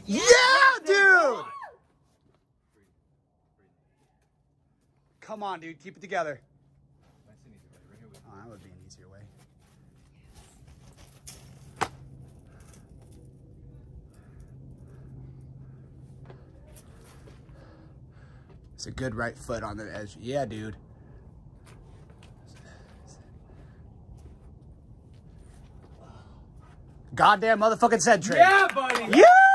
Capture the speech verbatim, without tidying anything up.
Yeah, yeah dude! Come on, dude. Keep it together. Oh, that would be an easier way. It's a good right foot on the edge. Yeah, dude. Goddamn motherfucking centric. Yeah, buddy. Yeah!